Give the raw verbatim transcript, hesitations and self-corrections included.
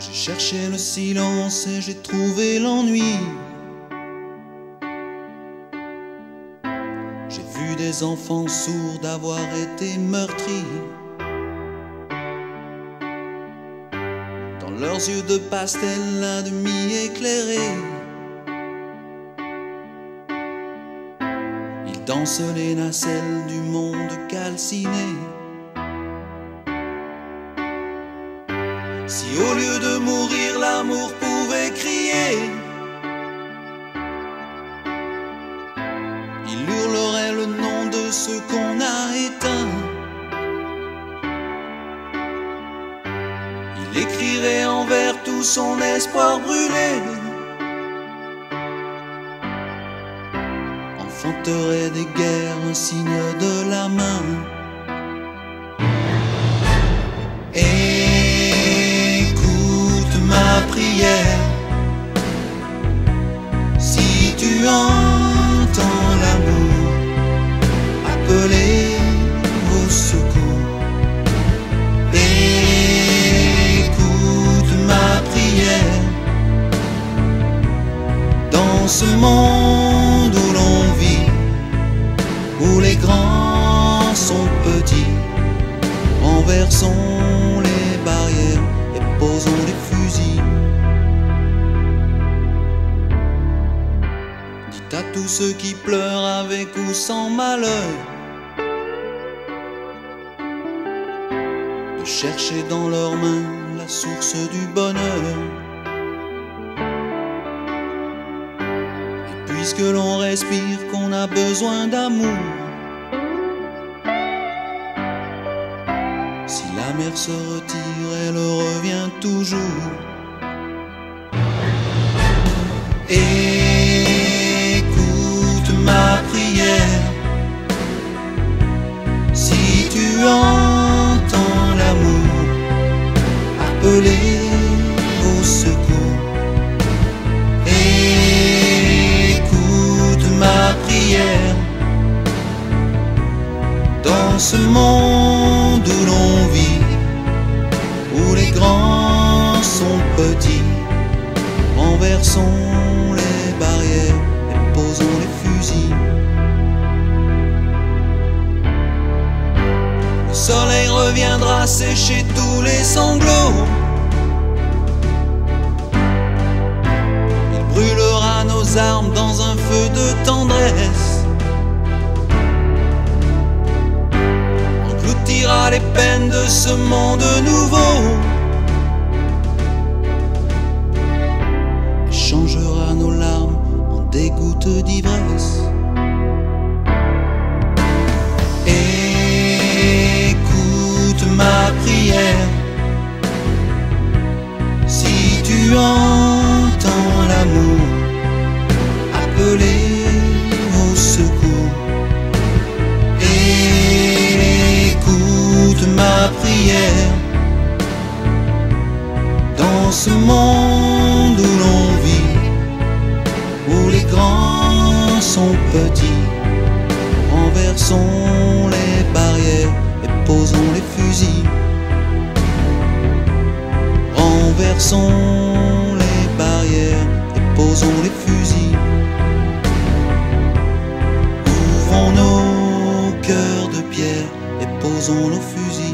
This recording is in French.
J'ai cherché le silence et j'ai trouvé l'ennui. J'ai vu des enfants sourds d'avoir été meurtris. Dans leurs yeux de pastel à demi éclairés, ils dansent les nacelles du monde calciné. Si au lieu de mourir l'amour pouvait crier, il hurlerait le nom de ceux qu'on a éteints. Il écrirait en vers tout son espoir brûlé, enfanterait des guerres un signe de la main. Prière, si tu entends l'amour appeler au secours, écoute ma prière. Dans ce monde où l'on vit, où les grands sont petits, renversons les barrières et posons les fusils. Dites à tous ceux qui pleurent avec ou sans malheur de chercher dans leurs mains la source du bonheur. Et puisque l'on respire, qu'on a besoin d'amour, si la mer se retire, elle revient toujours. Écoute ma prière, si tu entends l'amour appeler au secours. Écoute ma prière. Dans ce monde où l'on vit, où les grands sont petits, renversons les barrières et posons les fusils. Le soleil reviendra sécher tous les sanglots. Il brûlera nos armes dans un feu de tendresse, engloutira les peines de ce monde nouveau, changera nos larmes en des gouttes d'ivresse. Écoute ma prière, si tu entends l'amour appeler au secours. Écoute ma prière. Dans ce monde où l'on vit, où les grands sont petits, renversons les barrières et posons les fusils. Renversons les barrières et posons les fusils. Ouvrons nos cœurs de pierre et posons nos fusils.